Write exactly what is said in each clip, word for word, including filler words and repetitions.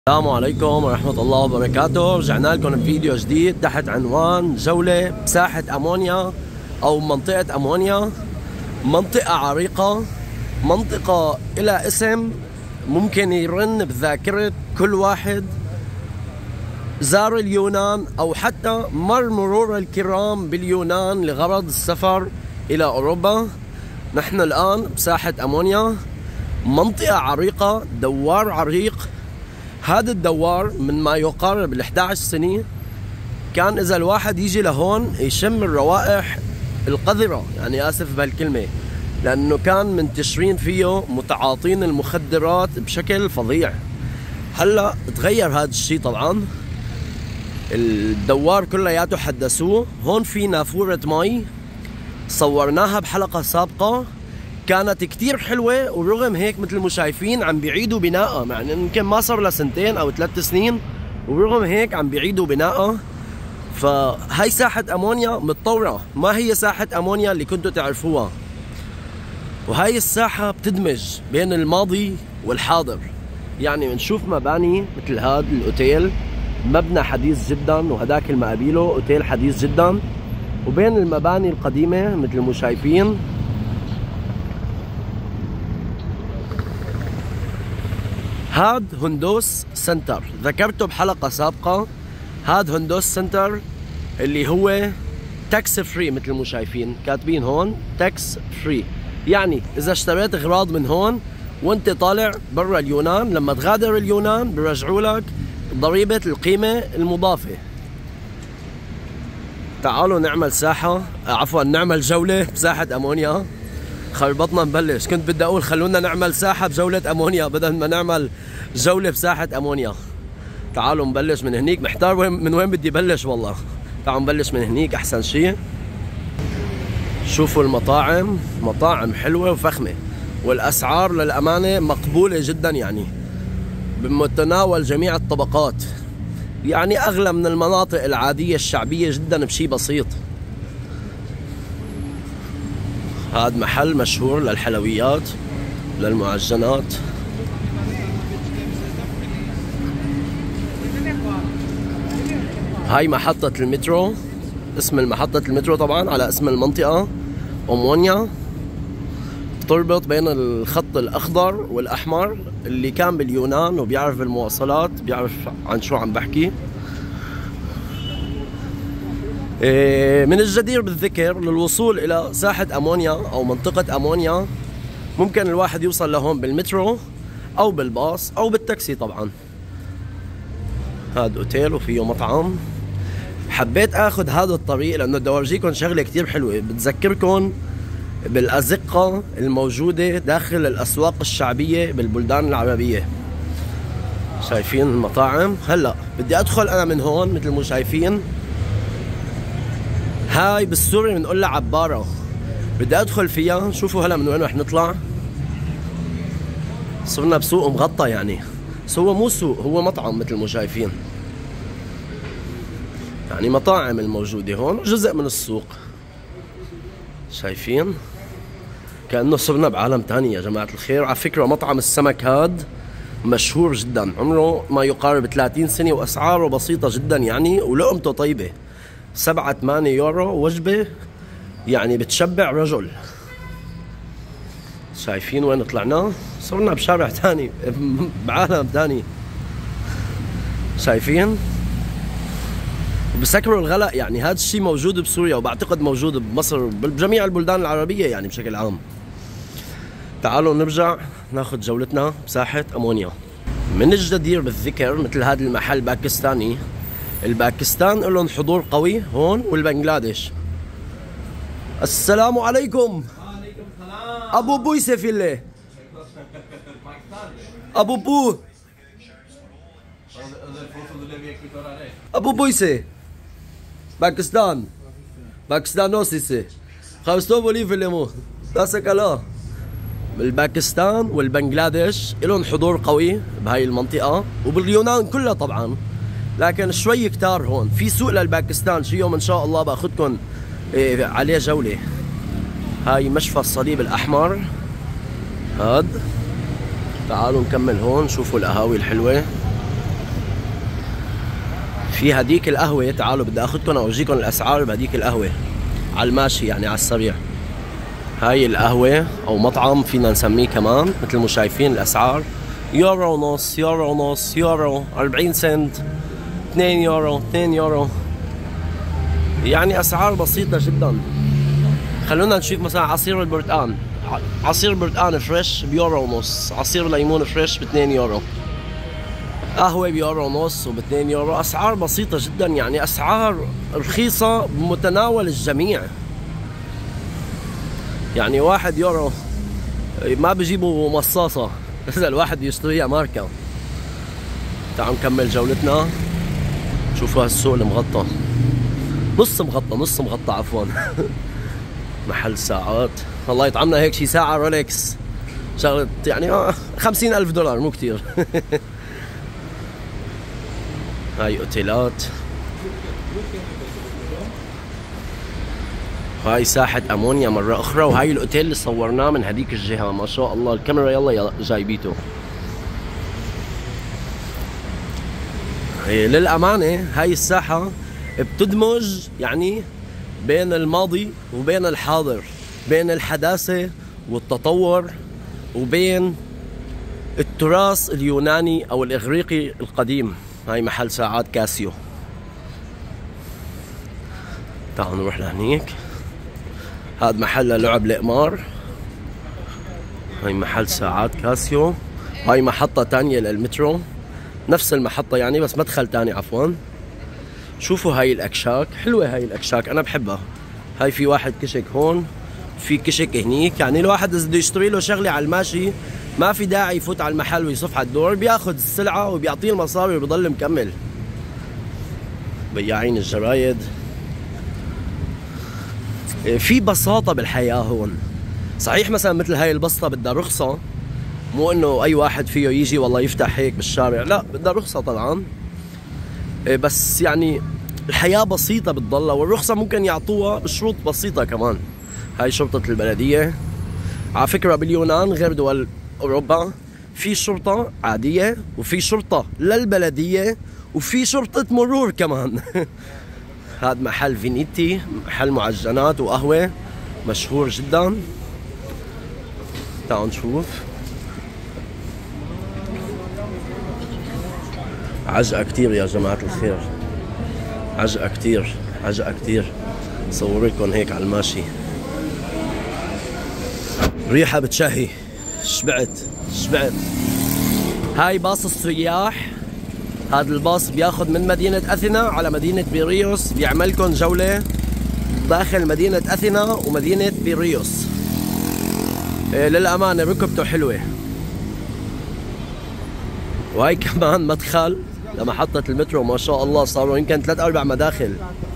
السلام عليكم ورحمة الله وبركاته. رجعنا لكم بفيديو جديد تحت عنوان جولة بساحة أمونيا أو منطقة أمونيا. منطقة عريقة، منطقة إلى اسم ممكن يرن بذاكرة كل واحد زار اليونان أو حتى مر مرور الكرام باليونان لغرض السفر إلى أوروبا. نحن الآن بساحة أمونيا، منطقة عريقة، دوار عريق. هذا الدوار من ما يقارب ال إحدى عشر سنة كان إذا الواحد يجي لهون يشم الروائح القذرة، يعني آسف بهالكلمة، لأنه كان منتشرين فيه متعاطين المخدرات بشكل فظيع. هلا تغير هذا الشيء طبعا، الدوار كلياته حدثوه. هون في نافورة مي صورناها بحلقة سابقة، كانت كتير حلوة، ورغم هيك مثل ما شايفين عم بيعيدوا بناءها، يعني يمكن ما صار لها سنتين أو ثلاث سنين، ورغم هيك عم بيعيدوا بناءها. فهي ساحة أمونيا متطورة، ما هي ساحة أمونيا اللي كنتوا تعرفوها. وهي الساحة بتدمج بين الماضي والحاضر، يعني بنشوف مباني مثل هذا الأوتيل، مبنى حديث جدا، وهداك المقابيله أوتيل حديث جدا، وبين المباني القديمة مثل ما شايفين هاد هندوس سنتر، ذكرته بحلقة سابقة. هاد هندوس سنتر اللي هو تاكس فري، مثل ما شايفين كاتبين هون تاكس فري، يعني إذا اشتريت أغراض من هون وأنت طالع برا اليونان، لما تغادر اليونان بيرجعوا لك ضريبة القيمة المضافة. تعالوا نعمل ساحة، عفوا نعمل جولة بساحة أمونيا. خربطنا نبلش، كنت بدي اقول خلونا نعمل ساحة بجولة أمونيا بدل ما نعمل جولة بساحة أمونيا. تعالوا نبلش من هنيك، محتار وين من وين بدي بلش والله. تعالوا نبلش من هنيك أحسن شيء. شوفوا المطاعم، مطاعم حلوة وفخمة، والأسعار للأمانة مقبولة جدا، يعني بمتناول جميع الطبقات، يعني أغلى من المناطق العادية الشعبية جدا بشي بسيط. هذا محل مشهور للحلويات، للمعجنات. هاي محطة المترو، اسم المحطة المترو طبعا على اسم المنطقة أمونيا، تربط بين الخط الأخضر والأحمر. اللي كان باليونان وبيعرف المواصلات بيعرف عن شو عم بحكي. من الجدير بالذكر للوصول إلى ساحة أمونيا أو منطقة أمونيا ممكن الواحد يوصل لهون بالمترو أو بالباص أو بالتاكسي طبعا. هذا أوتيل وفيه مطعم. حبيت أخذ هذا الطريق لأنه بدي أورجيكم شغلة كتير حلوة، بتذكركم بالأزقة الموجودة داخل الأسواق الشعبية بالبلدان العربية. شايفين المطاعم؟ هلأ بدي أدخل أنا من هون مثل ما شايفين. هاي بالسوري بنقول لها عبارة، بدي ادخل فيها. شوفوا هلا من وين رح نطلع، صرنا بسوق مغطى يعني، بس هو مو سوق، هو مطعم مثل ما شايفين، يعني مطاعم الموجودة هون جزء من السوق. شايفين كأنه صرنا بعالم تاني يا جماعة الخير. على فكرة مطعم السمك هاد مشهور جدا، عمره ما يقارب ثلاثين سنة، وأسعاره بسيطة جدا يعني، ولقمته طيبة. سبعة ثمانية يورو وجبة، يعني بتشبع رجل. شايفين وين طلعنا؟ صرنا بشارع تاني بعالم تاني. شايفين؟ بسكروا الغلاء، يعني هذا الشيء موجود بسوريا، وبعتقد موجود بمصر، بجميع البلدان العربية يعني بشكل عام. تعالوا نرجع ناخذ جولتنا بساحة أمونيا. من الجدير بالذكر مثل هذا المحل باكستاني، الباكستان لهم حضور قوي هون، والبنغلاديش. السلام عليكم. وعليكم السلام. ابو بو يسفي الله. ابو بو ابو بويسه باكستان باكستان نوسيسه خمسة بولي في الليمو داسك الله. بالباكستان والبنغلاديش لهم حضور قوي بهاي المنطقة، وباليونان كلها طبعا، لكن شوي كتار هون. في سوق للباكستان شي يوم ان شاء الله باخذكم إيه عليه جولة. هاي مشفى الصليب الأحمر هاد. تعالوا نكمل هون، شوفوا القهاوي الحلوة. في هديك القهوة، تعالوا بدي اخذكم اورجيكم الاسعار بهديك القهوة على الماشي يعني على السريع. هاي القهوة او مطعم فينا نسميه كمان، مثل ما شايفين الاسعار يورو ونص، يورو ونص، يورو، أربعين سنت، اثنين يورو، اثنين يورو، يعني اسعار بسيطة جدا. خلونا نشوف مثلا عصير البرتقال، عصير برتقال فريش بيورو ونص، عصير ليمون فريش ب اثنين يورو، قهوة بيورو ونص وب اثنين يورو. اسعار بسيطة جدا، يعني اسعار رخيصة بمتناول الجميع. يعني واحد يورو ما بيجيبوا مصاصة اذا الواحد يشتريها ماركة. تعالوا نكمل جولتنا. شوفوا هالسوق المغطى، نص مغطى، نص مغطى عفوا. محل ساعات، والله يطعمنا هيك شي ساعة رولكس شغلة يعني خمسين ألف دولار، مو كتير. هاي اوتيلات، هاي ساحة امونيا مرة اخرى، وهاي الاوتيل اللي صورناه من هديك الجهة. ما شاء الله الكاميرا يلا جايبيته. هي للأمانة هاي الساحة بتدمج يعني بين الماضي وبين الحاضر، بين الحداثة والتطور، وبين التراث اليوناني او الاغريقي القديم. هاي محل ساعات كاسيو. تعالوا نروح لهنيك. هاد محل لعب القمار. هاي محل ساعات كاسيو. هاي محطة تانية للمترو، نفس المحطة يعني بس مدخل تاني عفوا. شوفوا هاي الاكشاك، حلوة هاي الاكشاك انا بحبها. هاي في واحد كشك هون، في كشك هنيك، يعني الواحد اذا بده يشتري له شغلة على الماشي ما في داعي يفوت على المحل ويصف على الدور، بياخذ السلعة وبيعطيه المصاري وبيضل مكمل. بياعين الجرايد. في بساطة بالحياة هون. صحيح مثلا مثل هاي البسطة بدها رخصة، مو انه اي واحد فيه يجي والله يفتح هيك بالشارع، لا بدها رخصة طبعا، بس يعني الحياة بسيطة بتضلها، والرخصة ممكن يعطوها بشروط بسيطة كمان. هاي شرطة البلدية. على فكرة باليونان غير دول اوروبا في شرطة عادية وفي شرطة للبلدية وفي شرطة مرور كمان. هذا محل فينيتي، محل معجنات وقهوة مشهور جدا. تعالوا نشوف. عجقة كتير يا جماعة الخير، عجقة كتير، عجقة كتير. صور لكم هيك على الماشي، ريحة بتشهي. شبعت شبعت. هاي باص السياح. هذا الباص بياخد من مدينة أثينا على مدينة بيريوس، بيعملكن جولة داخل مدينة أثينا ومدينة بيريوس. إيه للأمانة ركبته حلوة. وهي كمان مدخل لمحطة المترو، ما شاء الله صاروا يمكن ثلاث أربع مداخل.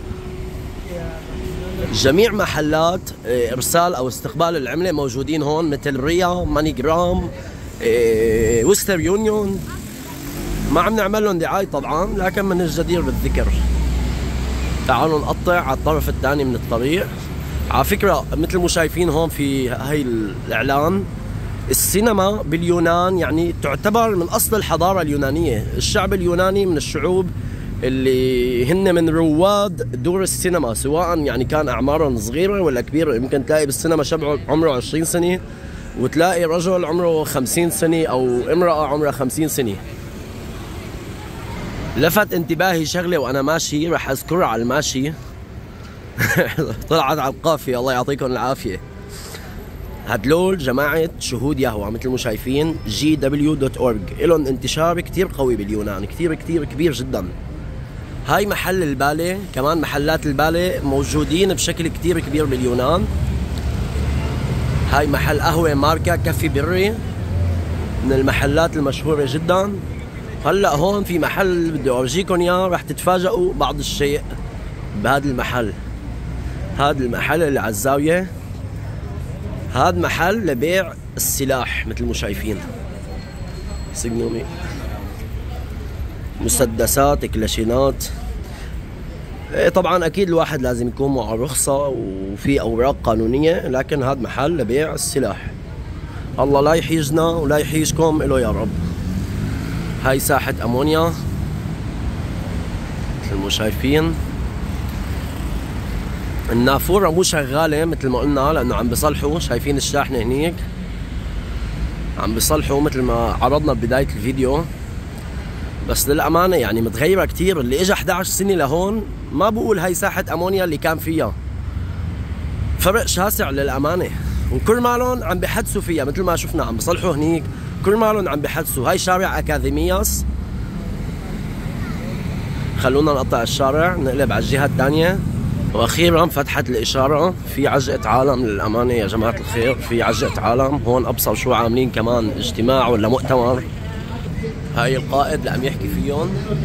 جميع محلات إرسال أو استقبال العملة موجودين هون، مثل ريا، ماني جرام، إيه وستر يونيون. ما عم نعمل لهم دعاية طبعا، لكن من الجدير بالذكر. تعالوا نقطع على الطرف الثاني من الطريق. على فكرة مثل ما شايفين هون في هاي الإعلان، السينما باليونان يعني تعتبر من أصل الحضارة اليونانية. الشعب اليوناني من الشعوب اللي هن من رواد دور السينما، سواء يعني كان أعمارهم صغيرة ولا كبيرة. يمكن تلاقي بالسينما شاب عمره عشرين سنة، وتلاقي رجل عمره خمسين سنة أو امرأة عمرها خمسين سنة. لفت انتباهي شغلة وأنا ماشي، رح أذكرها على الماشي. طلعت على القافية، الله يعطيكم العافية. هدلول جماعة شهود يهوى مثل ما شايفين، جي دبليو دوت أورج. إلهم انتشار كتير قوي باليونان، كتير كتير كبير جدا. هاي محل البالة، كمان محلات البالة موجودين بشكل كتير كبير باليونان. هاي محل قهوة ماركة كافي بري، من المحلات المشهورة جدا. هلا هون في محل بدي اورجيكم اياه، رح تتفاجئوا بعض الشيء بهذا المحل. هذا المحل اللي على الزاوية، هذا محل لبيع السلاح مثل ما شايفين. سجنومي، مسدسات، كلاشينات. طبعا اكيد الواحد لازم يكون معه رخصة وفي اوراق قانونية، لكن هذا محل لبيع السلاح. الله لا يحيجنا ولا يحيجكم إله يا رب. هاي ساحة أمونيا مثل مثل ما شايفين النافورة مو شغالة مثل ما قلنا لأنه عم بيصلحوا. شايفين الشاحنة هنيك عم بيصلحوا مثل ما عرضنا ببداية الفيديو، بس للأمانة يعني متغيرة كتير. اللي اجى إحدى عشر سنة لهون ما بقول هاي ساحة أمونيا اللي كان فيها، فرق شاسع للأمانة. وكرمالهم عم بحدثوا فيها مثل ما شفنا عم بيصلحوا هنيك، كرمالهم عم بحدثوا. هاي شارع أكاديمياس. خلونا نقطع الشارع نقلب على الجهة الثانية. واخيرا فتحت الاشاره. في عجقه عالم للامانه يا جماعه الخير، في عجقه عالم هون. ابصر شو عاملين كمان اجتماع ولا مؤتمر. هاي القائد اللي عم يحكي فيهم.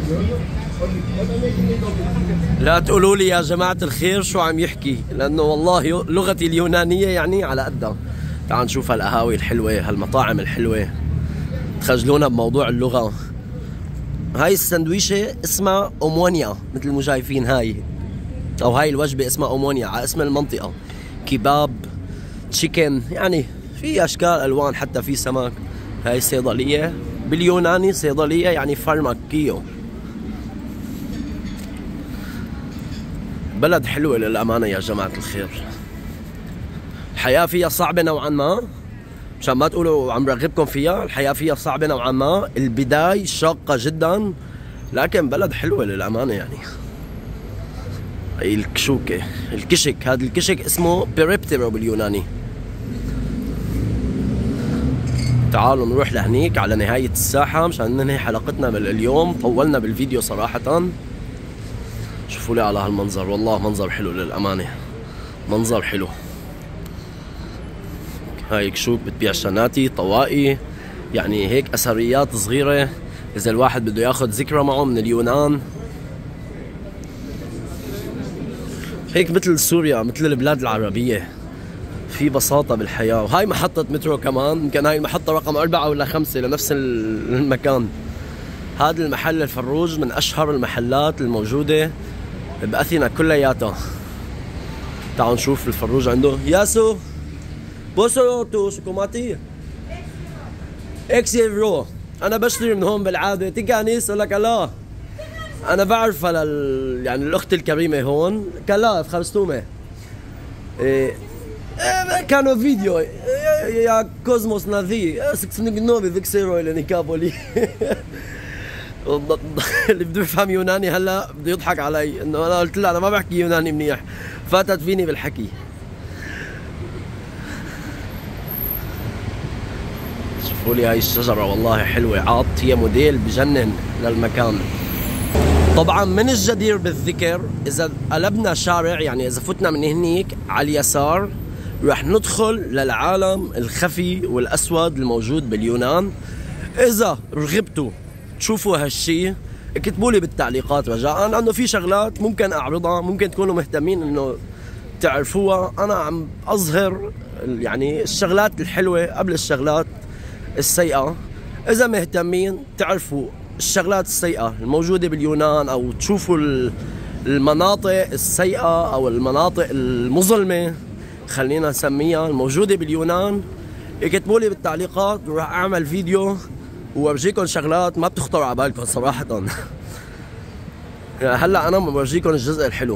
لا تقولوا لي يا جماعه الخير شو عم يحكي، لانه والله لغتي اليونانيه يعني على قدها. تعال نشوف هالقهاوي الحلوه، هالمطاعم الحلوه، تخجلونا بموضوع اللغه. هاي السندويشه اسمها اومونيا مثل ما شايفين، هاي او هاي الوجبه اسمها اومونيا على اسم المنطقه. كباب، تشيكن، يعني في اشكال الوان، حتى في سمك. هاي صيدليه باليوناني، صيدليه يعني فارماكيو. بلد حلوه للامانه يا جماعه الخير. الحياه فيها صعبه نوعا ما، مشان ما تقولوا عم برغبكم فيها. الحياه فيها صعبه نوعا ما، البدايه شاقه جدا، لكن بلد حلوه للامانه. يعني هي الكشوكة، الكشك، هذا الكشك اسمه بيريبتيرو باليوناني. تعالوا نروح لهنيك على نهاية الساحة مشان ننهي حلقتنا اليوم. طولنا بالفيديو صراحة. شوفوا لي على هالمنظر، والله منظر حلو للأمانة، منظر حلو. هاي كشوك بتبيع شناتي، طوائي، يعني هيك أثريات صغيرة إذا الواحد بده ياخذ ذكرى معه من اليونان. هيك مثل سوريا، مثل البلاد العربية، في بساطة بالحياة. وهاي محطة مترو كمان، يمكن هاي المحطة رقم أربعة ولا خمسة لنفس المكان. هذا المحل الفروج من أشهر المحلات الموجودة بأثينا كلياتها. تعالوا نشوف الفروج عنده. ياسو بوسو تو شوكوماتي اكس يورو. أنا بشتري من هون بالعادة. تيكانيس يقول لك لا، أنا بعرفها لل يعني الأخت الكريمة هون. كلا خرستومة إيه كانوا فيديو يا كوزموس ناذي سكسنك نوبي ذيك سيرو إلى نيكابولي. اللي بده يفهم يوناني هلا بده يضحك علي إنه أنا قلت له أنا ما بحكي يوناني منيح، فاتت فيني بالحكي. شوفوا لي هاي الشجرة والله حلوة، عاط هي موديل بجنن للمكان. طبعا من الجدير بالذكر اذا قلبنا شارع، يعني اذا فتنا من هنيك على اليسار رح ندخل للعالم الخفي والاسود الموجود باليونان. اذا رغبتوا تشوفوا هالشي اكتبوا لي بالتعليقات رجاء، لانه في شغلات ممكن اعرضها، ممكن تكونوا مهتمين انه تعرفوها. انا عم اظهر يعني الشغلات الحلوة قبل الشغلات السيئة. اذا مهتمين تعرفوا الشغلات السيئة الموجودة باليونان، او تشوفوا المناطق السيئة او المناطق المظلمة خلينا نسميها الموجودة باليونان، اكتبوا لي بالتعليقات وراح اعمل فيديو وورجيكم شغلات ما بتخطر على بالكم صراحة. هلا انا بورجيكم الجزء الحلو.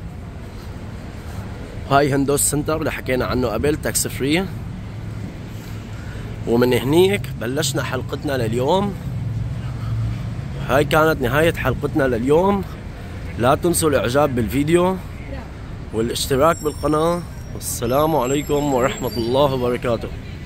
هاي هندوس سنتر اللي حكينا عنه قبل، تاكس فري. ومن هنيك بلشنا حلقتنا لليوم. هاي كانت نهاية حلقتنا لليوم. لا تنسوا الاعجاب بالفيديو والاشتراك بالقناة. والسلام عليكم ورحمة الله وبركاته.